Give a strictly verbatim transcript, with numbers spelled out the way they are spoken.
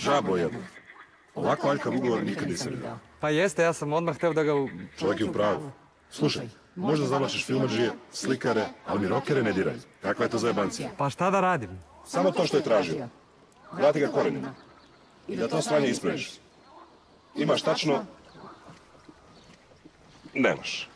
Žabo jedno. Ovako aljkav ugovor nikad nisam vidio. Pa jeste, ja sam odmah hteo da ga... Čovjek je u pravu. Slušaj, možda zavlačiš filmadžije, slikare, ali mi rokere ne diraj. Kakva je to zajebancija? Pa šta da radim? Samo to što je tražio. Vrati ga korenima. I da to sranje ispraviš. Imaš tačno... Nemaš.